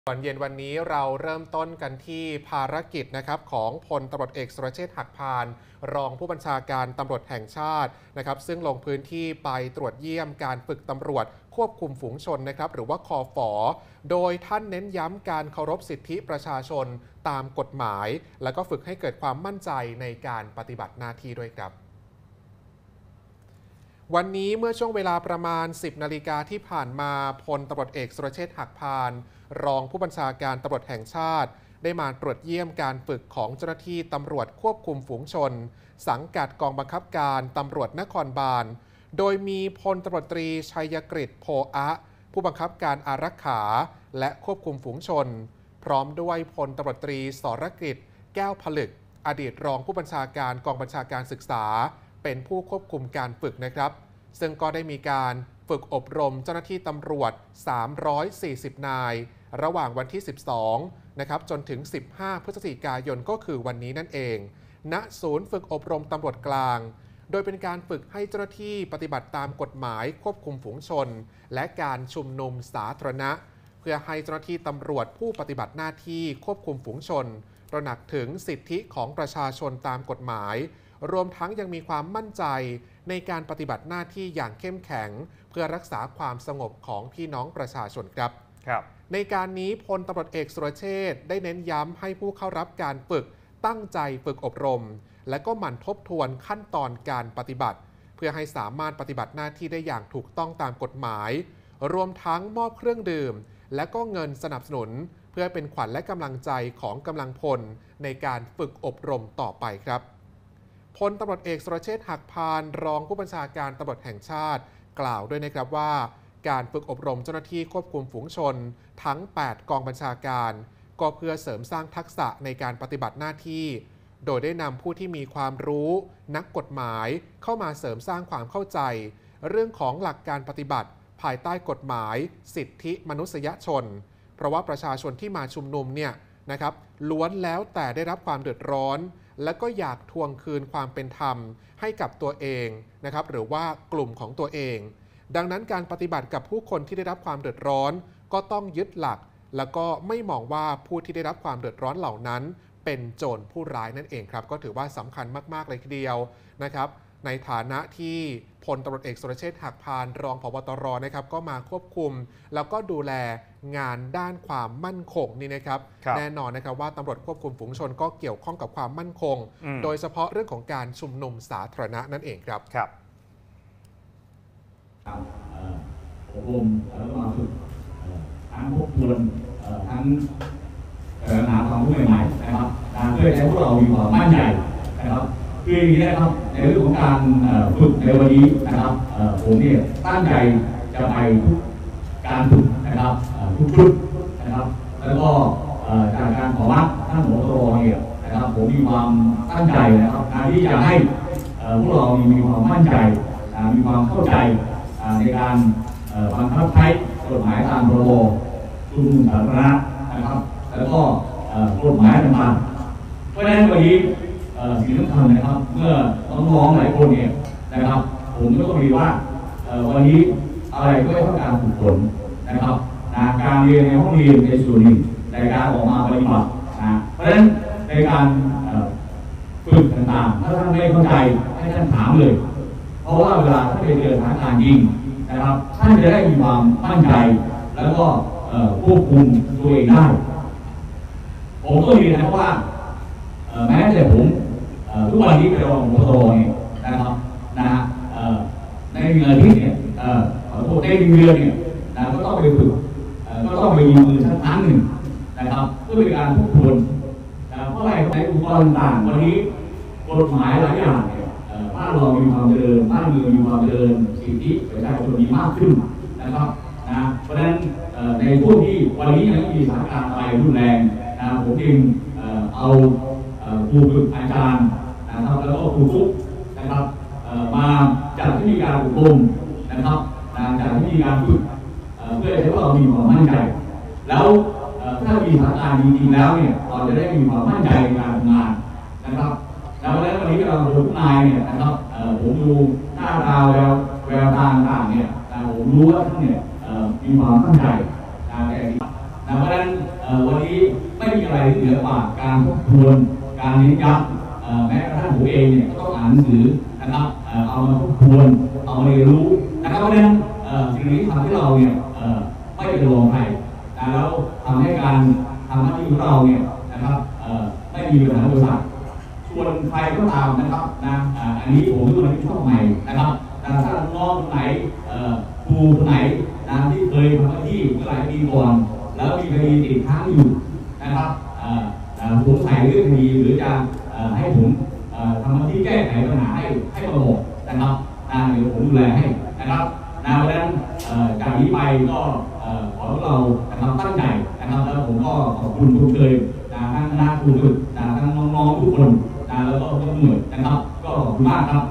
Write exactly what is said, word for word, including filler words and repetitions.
ก่อนเย็นวันนี้เราเริ่มต้นกันที่ภารกิจนะครับของพลตำรวจเอกสุรเชษฐ์หักพานรองผู้บัญชาการตำรวจแห่งชาตินะครับซึ่งลงพื้นที่ไปตรวจเยี่ยมการฝึกตำรวจควบคุมฝูงชนนะครับหรือว่าคอฝอโดยท่านเน้นย้ำการเคารพสิทธิประชาชนตามกฎหมายและก็ฝึกให้เกิดความมั่นใจในการปฏิบัติหน้าที่ด้วยครับวันนี้เมื่อช่วงเวลาประมาณ สิบนาฬิกาที่ผ่านมาพลตำรวจเอกสุรเชษฐ์หักพานรองผู้บัญชาการตำรวจแห่งชาติได้มาตรวจเยี่ยมการฝึกของเจ้าหน้าที่ตำรวจควบคุมฝูงชนสังกัดกองบังคับการตำรวจนครบาลโดยมีพลตำรวจตรีชัยกฤษโพอะผู้บังคับการอารักขาและควบคุมฝูงชนพร้อมด้วยพลตำรวจตรีสรกฤษแก้วผลึกอดีตรองผู้บัญชาการกองบัญชาการศึกษาเป็นผู้ควบคุมการฝึกนะครับซึ่งก็ได้มีการฝึกอบรมเจ้าหน้าที่ตำรวจสามร้อยสี่สิบนายระหว่างวันที่สิบสองนะครับจนถึงสิบห้าพฤศจิกายนก็คือวันนี้นั่นเองณศูนย์ฝึกอบรมตำรวจกลางโดยเป็นการฝึกให้เจ้าหน้าที่ปฏิบัติตามกฎหมายควบคุมฝูงชนและการชุมนุมสาธารณะเพื่อให้เจ้าหน้าที่ตำรวจผู้ปฏิบัติหน้าที่ควบคุมฝูงชนตระหนักถึงสิทธิของประชาชนตามกฎหมายรวมทั้งยังมีความมั่นใจในการปฏิบัติหน้าที่อย่างเข้มแข็งเพื่อรักษาความสงบของพี่น้องประชาชนครับครับในการนี้พลตำรวจเอกสุรเชษฐ์ได้เน้นย้ำให้ผู้เข้ารับการฝึกตั้งใจฝึกอบรมและก็หมั่นทบทวนขั้นตอนการปฏิบัติเพื่อให้สามารถปฏิบัติหน้าที่ได้อย่างถูกต้องตามกฎหมายรวมทั้งมอบเครื่องดื่มและก็เงินสนับสนุนเพื่อเป็นขวัญและกำลังใจของกำลังพลในการฝึกอบรมต่อไปครับพลตำรวจเอกสุรเชษฐ์หักพานรองผู้บัญชาการตำรวจแห่งชาติกล่าวด้วยนะครับว่าการฝึกอบรมเจ้าหน้าที่ควบคุมฝูงชนทั้งแปดกองบัญชาการก็เพื่อเสริมสร้างทักษะในการปฏิบัติหน้าที่โดยได้นำผู้ที่มีความรู้นักกฎหมายเข้ามาเสริมสร้างความเข้าใจเรื่องของหลักการปฏิบัติภายใต้กฎหมายสิทธิมนุษยชนเพราะว่าประชาชนที่มาชุมนุมเนี่ยนะครับล้วนแล้วแต่ได้รับความเดือดร้อนและก็อยากทวงคืนความเป็นธรรมให้กับตัวเองนะครับหรือว่ากลุ่มของตัวเองดังนั้นการปฏิบัติกับผู้คนที่ได้รับความเดือดร้อนก็ต้องยึดหลักแล้วก็ไม่มองว่าผู้ที่ได้รับความเดือดร้อนเหล่านั้นเป็นโจรผู้ร้ายนั่นเองครับก็ถือว่าสำคัญมากๆเลยทีเดียวนะครับในฐานะที่พลตำรวจเอกสุรเชษฐ์หักพานรองผบตรนะครับก็มาควบคุมแล้วก็ดูแลงานด้านความมั่นคงนี่นะครับแน่นอนนะครับว่าตำรวจควบคุมฝูงชนก็เกี่ยวข้องกับความมั่นคงโดยเฉพาะเรื่องของการชุมนุมสาธารณะนั่นเองครับครับอบรมแล้วก็มาฝึกทั้งทบทวนทั้งหาความรู้ใหม่ๆนะครับเพื่อให้พวกเรามีความมั่นใจนะครับคืออย่างนี้นะครับในเรื่องของการฝึกในวันนี้นะครับผมเนี่ยตั้งใจจะไปทุกการฝึกนะครับทุกชุดนะครับแล้วก็จากการขอรับท่านผบ.ตรเนี่ยนะครับผมมีความตั้งใจนะครับที่จะให้พวกเรามีความมั่นใจมีความเข้าใจในการบังคับใช้กฎหมายตามพรบชุมนุมสาธารณะนะครับแล้วก็กฎหมายต่างๆเพราะฉะนั้นวันนี้สิ่งสำคัญนะครับเมื่อน้องๆหลายคนเนี่ยนะครับผมก็ต้องเรียนว่าวันนี้อะไรก็ไม่เท่าการฝึกฝนนะครับการเรียนในห้องเรียนในส่วนหนึ่งในการออกมาปฏิบัตินะเพราะฉะนั้นในการฝึกต่างๆถ้าท่านไม่เข้าใจให้ท่านถามเลยเพราะว่าเวลาท่านไปเจอสถานการณ์จริงนะครับท่านจะได้มีความมั่นใจแล้วก็ควบคุมตัวเองได้ผมก็เรียนนะว่าแม้แต่ผมทุกวันนี้เป็นรองผบ.ตรเนี่ยนะครับนะในเดือนที่เนี่ยขอโทษในเดือนเนี่ยนะก็ต้องไปฝึกก็ต้องไปยืมมือสักครั้งหนึ่งนะครับเพื่อเป็นการทบทวนเพราะอะไรในอุปกรณ์ต่างวันนี้กฎหมายหลายอย่างเนี่ยบ้านเรามีความเจริญบ้านเมืองมีความเจริญสิทธิประชาชนมีมากขึ้นนะครับนะเพราะฉะนั้นในช่วงที่วันนี้ยังมีสถานการณ์อะไรรุนแรงนะผมจึงเอาครูฝึกอาจารย์นะครับแล้วก็ครูฟุกนะครับมาจัดที่มีการอบรมนะครับจัดที่มีการฝึกเพื่อให้เรามีความมั่นใจแล้วถ้ามีสถานการณ์จริงๆแล้วเนี่ยเราจะได้มีความมั่นใจในการทำงานนะครับแล้ววันนี้เราทุกนายเนี่ยนะครับผมดูหน้าตาแววแววตาต่างๆเนี่ยผมรู้ว่าท่านเนี่ยมีความมั่นใจแต่เพราะฉะนั้นวันนี้ไม่มีอะไรที่เหนือกว่าการทบทวนการเน้นย้ำแม้กระทั่งผมเองเนี่ยก็ต้องอ่านหนังสือนะครับเอามาทบทวนเอามาเรียนรู้นะครับเพราะฉะนั้นสิ่งนี้ทำให้เราเนี่ยไม่เป็นรองใครแล้วทำให้การทำหน้าที่ของเราเนี่ยนะครับไม่มีปัญหาอุปสรรคส่วนใครก็ตามนะครับนะอันนี้ผมเป็นคนที่ชอบใหม่นะครับแต่ถ้าน้องคนไหนครูคนไหนนะที่เคยทำหน้าที่เมื่อหลายปีก่อนแล้วมีคดีติดค้างอยู่นะครับสงสัยเรื่องคดีหรือจะให้ผมทำหน้าที่แก้ไขปัญหาให้ให้มาบอกนะครับนะเดี๋ยวผมดูแลให้นะครับนะเพราะฉะนั้นจากนี้ไปก็ขอให้เรานะครับตั้งใจนะครับแล้วผมก็ขอบคุณทุกเลยนะทั้งคณะครูฝึกนะทั้งน้องๆทุกคนนะแล้วก็ทุกหน่วยนะครับก็ขอบคุณมากครับ